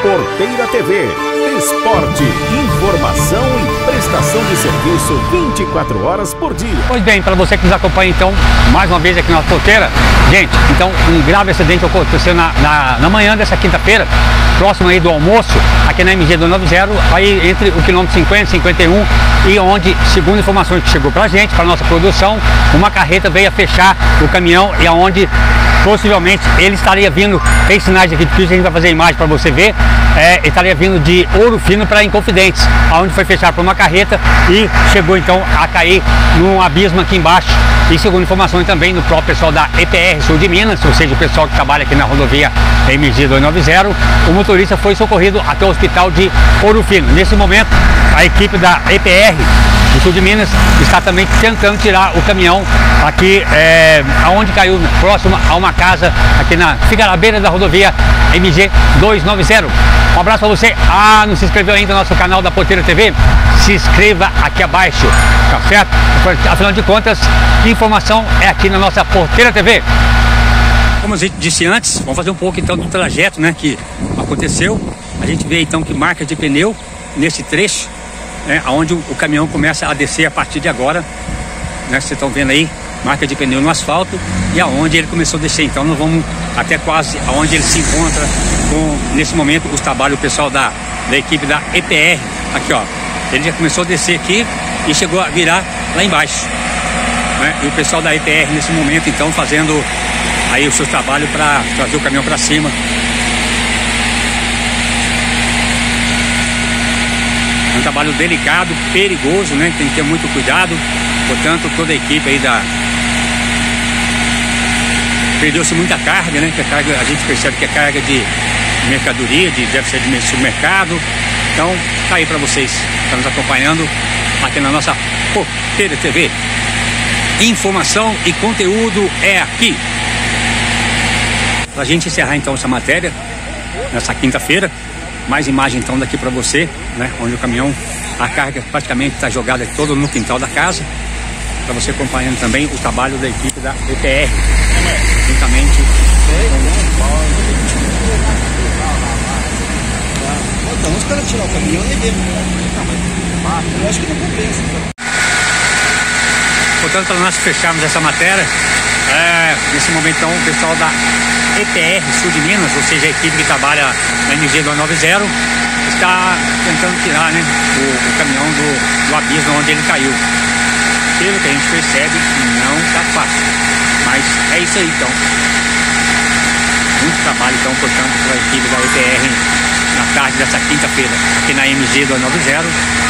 Porteira TV. Esporte, informação e prestação de serviço 24 horas por dia. Pois bem, para você que nos acompanha então, mais uma vez aqui na Porteira, gente, então um grave acidente aconteceu na manhã dessa quinta-feira, próximo aí do almoço, aqui na MG 290, aí entre o quilômetro 50 e 51, e onde, segundo informações que chegou pra gente, para nossa produção, uma carreta veio a fechar o caminhão e aonde possivelmente ele estaria vindo, tem sinais aqui de que a gente vai fazer a imagem para você ver, ele estaria vindo de Ouro Fino para Inconfidentes, aonde foi fechado por uma carreta e chegou então a cair num abismo aqui embaixo. E segundo informações também do próprio pessoal da EPR Sul de Minas, ou seja, o pessoal que trabalha aqui na rodovia MG 290, o motorista foi socorrido até o hospital de Ouro Fino. Nesse momento, a equipe da EPR do Sul de Minas está também tentando tirar o caminhão aqui, aonde caiu, próximo a uma casa, aqui fica na beira da rodovia MG 290. Um abraço para você. Não se inscreveu ainda no nosso canal da Porteira TV? Se inscreva aqui abaixo, tá certo? Afinal de contas, informação é aqui na nossa Porteira TV. Como a gente disse antes, vamos fazer um pouco então do trajeto, né, que aconteceu. A gente vê então que marca de pneu nesse trecho, né, onde o caminhão começa a descer a partir de agora, né, vocês estão vendo aí, marca de pneu no asfalto e aonde ele começou a descer. Então nós vamos até quase aonde ele se encontra com, nesse momento, os trabalhos, o pessoal da equipe da EPR, aqui ó, ele já começou a descer aqui e chegou a virar lá embaixo, né, e o pessoal da EPR nesse momento então fazendo aí o seu trabalho para trazer o caminhão para cima. É um trabalho delicado, perigoso, né? Tem que ter muito cuidado. Portanto, toda a equipe aí perdeu-se muita carga, né? Que a carga, a gente percebe que é carga de mercadoria, deve ser de supermercado. Então, tá aí para vocês que estão nos acompanhando aqui na nossa Porteira TV. Informação e conteúdo é aqui. Pra gente encerrar então essa matéria nessa quinta-feira, mais imagem então daqui para você, né, onde o caminhão, a carga praticamente está jogada toda no quintal da casa, para você acompanhando também o trabalho da equipe da EPR, juntamente então, os caras tirar o caminhão e ver. Eu acho que não compensa. Portanto, para nós fecharmos essa matéria, nesse momento então, o pessoal da EPR Sul de Minas, ou seja, a equipe que trabalha na MG 290, está tentando tirar, né, o caminhão do abismo onde ele caiu. Pelo que a gente percebe, não está fácil, mas é isso aí então. Muito trabalho então, portanto, para a equipe da EPR na tarde dessa quinta-feira, aqui na MG 290.